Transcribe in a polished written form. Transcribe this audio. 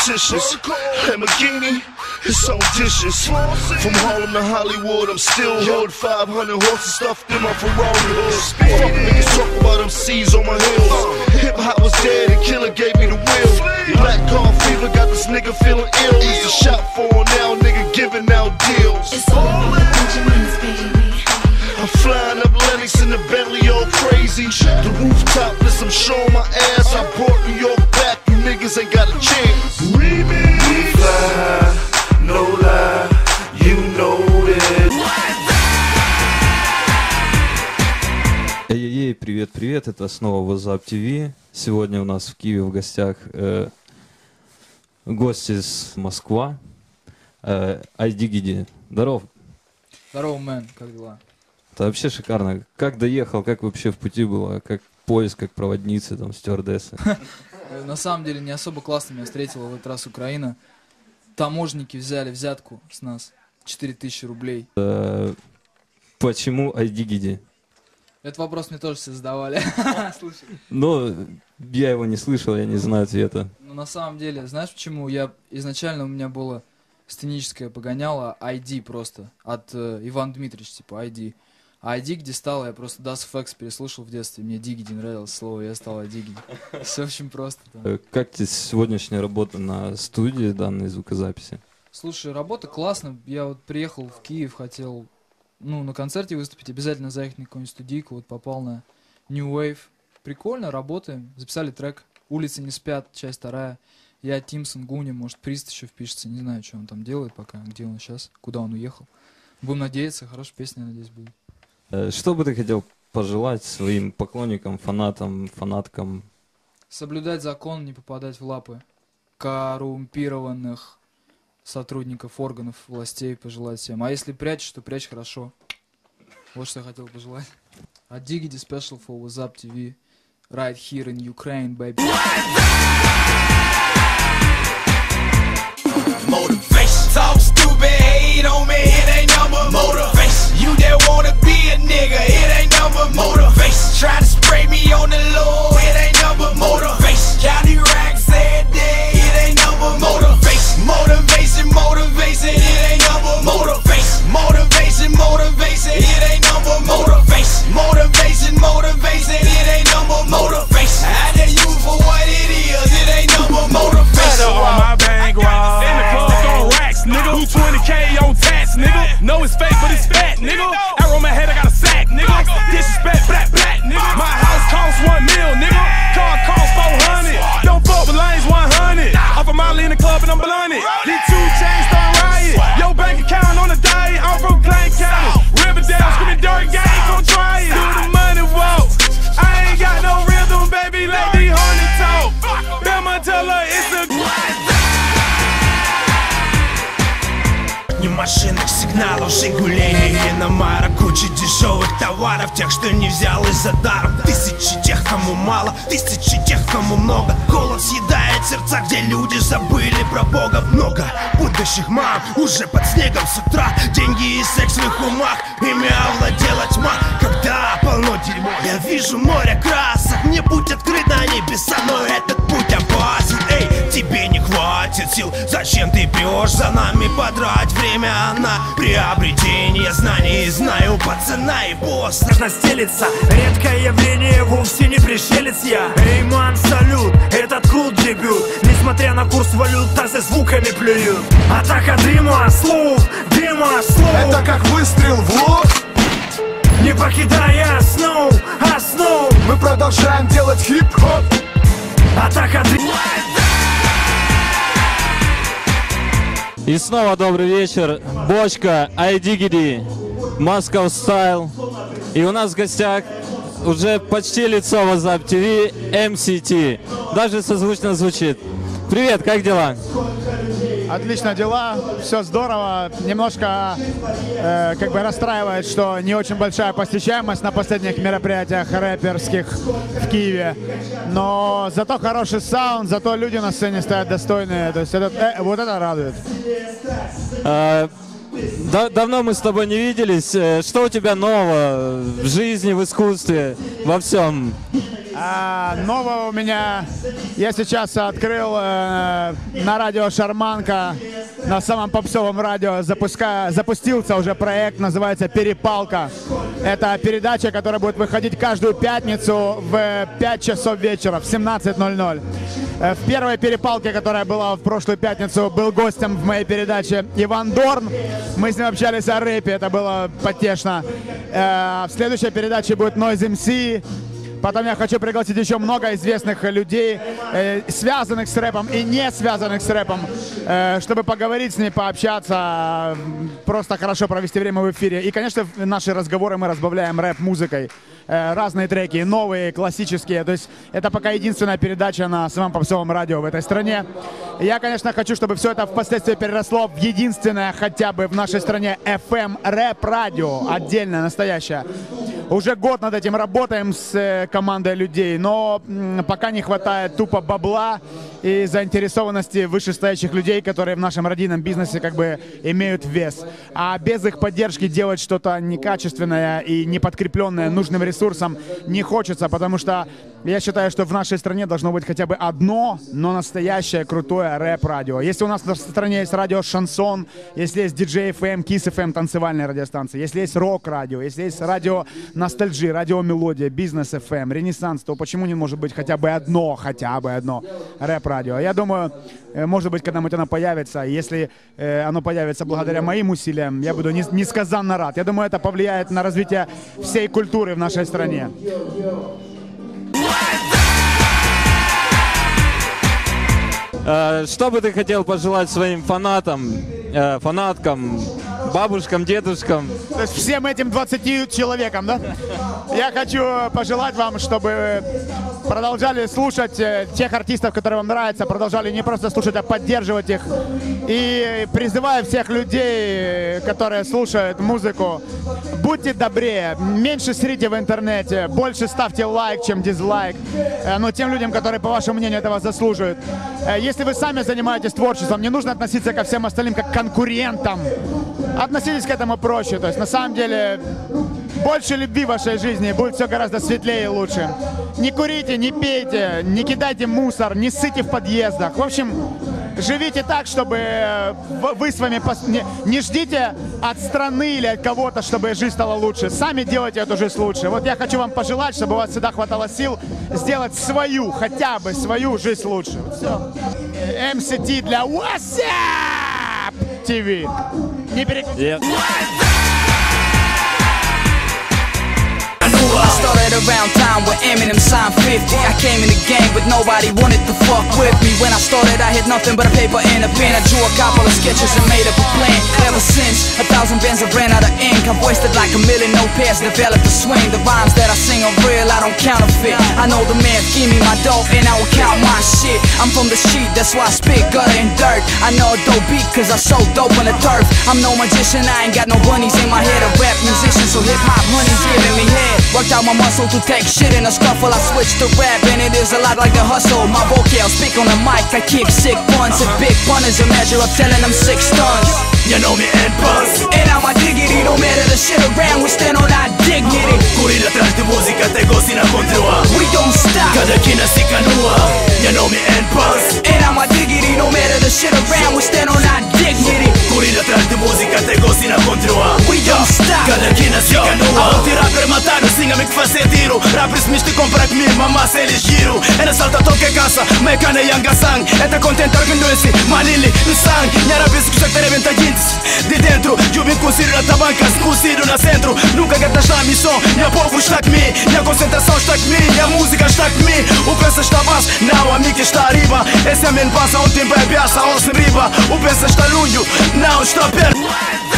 repetitious. Lamborghini, it's on dishes. From Harlem to Hollywood, I'm still hood. 500 horses stuffed in my Ferrari hood. Fuck niggas talk about them C's on my heels. Hip hop was dead and Killer gave me the wheel. Black car fever got this nigga feeling ill. Used to shop for him, now nigga giving out deals. It's all Benjamins, baby. I'm flying up Lennox in the Bentley, all crazy. The rooftop list, I'm showing my ass. I brought New York back, you niggas ain't got a chance. We fly high, no lie, you know that. Эй-эй-эй, привет-привет, это снова WhatsApp TV. Сегодня у нас в Киеве в гостях гости из Москвы. Айдигиди, здоров. Здорово, мэн, как дела? Это вообще шикарно. Как доехал, как вообще в пути было, как поезд, как проводницы, там, стюардессы. На самом деле не особо классно меня встретила в этот раз Украина. Таможенники взяли взятку с нас, 4000 рублей. Почему Айдигиди? Этот вопрос мне тоже все задавали. Слушай. Ну, я его не слышал, я не знаю ответа. Ну, на самом деле, знаешь почему? Изначально у меня было сценическое погоняло ID просто, от Иван Дмитриевич, типа ID. А Айдигиди стало, я просто Das FX переслушал в детстве, мне Дигиди нравилось слово, я стал Айдигиди. Все очень просто. Да. Как тебе сегодняшняя работа на студии данной звукозаписи? Слушай, работа классно. Я вот приехал в Киев, хотел, на концерте выступить, обязательно заехать на какую-нибудь студийку, вот попал на New Wave. Прикольно, работаем, записали трек «Улицы не спят», часть 2. Я, Тимсон, Гуня, может, Прист еще впишется, не знаю, что он там делает пока, где он сейчас, куда он уехал. Будем надеяться, хорошая песня, надеюсь, будет. Что бы ты хотел пожелать своим поклонникам, фанатам, фанаткам? Соблюдать закон, не попадать в лапы коррумпированных сотрудников органов властей, пожелать всем. А если прячешь, то прячь хорошо. Вот что я хотел пожелать. А Diggity Special for WhatsApp TV. Right here in Ukraine, baby. Motivation. Talk stupid, hate on me, it ain't number motivation. You that wanna be a nigga, it ain't number motivation. Try to spray me on the low, it ain't number motivation. County racks every day, it ain't number motivation. Motivation, motivation, it ain't number motivation. Motivation, motivation, it ain't number motivation. Motivation, motivation, it ain't number motivation. I tell you for what it is, it ain't number motivation. On my bankroll. In the club throwing racks, nigga. Who 20K on tax, nigga? Know it's fake, but it's fat, nigga. Arrow on my head, I got a sack, nigga. Disrespect, black, nigga. My house costs $1 million, nigga. Car costs 400. Don't fuck with lanes 100. Off a Molly in the club and I'm blunted. These 2 chains start riot. Your bank account on the diet. I'm from Clay County. Riverdale, screaming dirt gang, gon' try it. Do the money walk. I ain't got no rhythm, baby. Let these hundred talk. Bama tell her it's a машинных сигналов, Жигулей и Иномара. Куча дешевых товаров, тех, что не взял из-за даром. Тысячи тех, кому мало, тысячи тех, кому много. Голод съедает сердца, где люди забыли про Бога. Много будущих мам уже под снегом с утра. Деньги и секс в их умах, ими овладела тьма. Когда полно дерьмо, я вижу море красок. Мне путь открыт на небеса, но этот путь опасен. Эй, тебе не хватит сил, зачем ты пьешь за нами подрать время? На приобретение знаний. Знаю пацана и босс. Страшно стелится, редкое явление, вовсе не пришелец я. Эй, ман, салют, этот кул дебют. Несмотря на курс валют, тазы звуками плюют. Атака дыма, слов, это как выстрел в лоб. Не покидая основ, мы продолжаем делать хип-хоп. Атака дыма. И снова добрый вечер. Бочка, Айдигиди, Moscow Style. И у нас в гостях уже почти лицо WhatsApp TV, MCT. Даже созвучно звучит. Привет, как дела? Отлично дела, все здорово. Немножко расстраивает, что не очень большая посещаемость на последних мероприятиях рэперских в Киеве. Но зато хороший саунд, зато люди на сцене стоят достойные. То есть вот это радует. Давно мы с тобой не виделись. Что у тебя нового в жизни, в искусстве, во всем? Нового у меня, я сейчас открыл на радио Шарманка, на самом попсовом радио, запустился уже проект, называется «Перепалка». Это передача, которая будет выходить каждую пятницу в 5 часов вечера, в 17:00. В первой перепалке, которая была в прошлую пятницу, был гостем в моей передаче Иван Дорн. Мы с ним общались о рэпе, это было потешно. В следующей передаче будет Noise MC. Потом я хочу пригласить еще много известных людей, связанных с рэпом и не связанных с рэпом, чтобы поговорить с ними, пообщаться, просто хорошо провести время в эфире. И, конечно, наши разговоры мы разбавляем рэп-музыкой. Разные треки, новые, классические. То есть это пока единственная передача на самом попсовом радио в этой стране. Я, конечно, хочу, чтобы все это впоследствии переросло в единственное хотя бы в нашей стране FM рэп-радио, отдельное, настоящее. Уже год над этим работаем с командой людей, но пока не хватает тупо бабла и заинтересованности вышестоящих людей, которые в нашем родийном бизнесе как бы имеют вес. А без их поддержки делать что-то некачественное и не подкрепленное нужным ресурсом не хочется, потому что я считаю, что в нашей стране должно быть хотя бы одно, но настоящее крутое рэп-радио. Если у нас в стране есть радио Шансон, если есть DJ FM, Kiss FM, танцевальные радиостанции, если есть рок-радио, если есть радио Ностальджи, радио Мелодия, Бизнес FM, Ренессанс, то почему не может быть хотя бы одно рэп-радио? Я думаю, может быть, когда-нибудь оно появится. Если оно появится благодаря моим усилиям, я буду несказанно рад. Я думаю, это повлияет на развитие всей культуры в нашей стране. Что бы ты хотел пожелать своим фанатам, фанаткам, бабушкам, дедушкам? То есть всем этим 20 человекам, да? Я хочу пожелать вам, чтобы продолжали слушать тех артистов, которые вам нравятся, продолжали не просто слушать, а поддерживать их. И призываю всех людей, которые слушают музыку, будьте добрее, меньше срите в интернете, больше ставьте лайк, чем дизлайк, но тем людям, которые, по вашему мнению, этого заслуживают. Если вы сами занимаетесь творчеством, не нужно относиться ко всем остальным как к конкурентам. Относитесь к этому проще. То есть, на самом деле, больше любви в вашей жизни, будет все гораздо светлее и лучше. Не курите, не пейте, не кидайте мусор, не ссыте в подъездах. В общем, живите так, чтобы вы с вами... Не ждите от страны или от кого-то, чтобы жизнь стала лучше. Сами делайте эту жизнь лучше. Вот я хочу вам пожелать, чтобы у вас всегда хватало сил сделать свою, хотя бы свою жизнь лучше. Вот все. MCT для WhatsApp TV. Не переключайтесь. I started around time with Eminem signed 50. I came in the game but nobody wanted to fuck with me. When I started I had nothing but a paper and a pen. I drew a couple of sketches and made up a plan. Ever since, 1,000 bands have ran out of ink. I've wasted like 1,000,000 notepads, developed a swing. The rhymes that I sing are real, I don't counterfeit. I know the math, give me my dough and I will count my shit. I'm from the street, that's why I spit gutter and dirt. I know a dope beat cause I so dope on the turf. I'm no magician, I ain't got no bunnies in my head. A rap musician, so hip-hop money's giving me head. Worked out my muscle to take shit in a scuffle. I switched to rap and it is a lot like the hustle. My vocal speak on the mic, I kick sick puns. And big pun is a measure of telling them 6 tons. You know me and buzz. And now my diggity, no matter the shit around, we stand on our dignity. Corrida atrás de música, te gosto na continua. We don't stop. Cada quina se canua. You know me and buzz. And now my diggity, no matter the shit around, we stand on our dignity. Corrida atrás de música, te gosto na continua. We don't stop. Cada quina se canua. A tirar para matar, singa-me que fazer tiro. Rappers misto comprar comigo, mamassa eles giro. É na salta toque caça, mecana e angasang. É tá contente argando-se, manili, no sangue. Nhara vez que já te rebenta de dentro, eu me considero na tabanca, se considero na centro. Nunca gastas na missão, minha povo está comigo, minha concentração está comigo, minha música está comigo. O pensa está baixo, não, a amiga está arriba. Esse é a minha passa, um tempo é piaça, onde se riba. O pensa está longe, não está perto.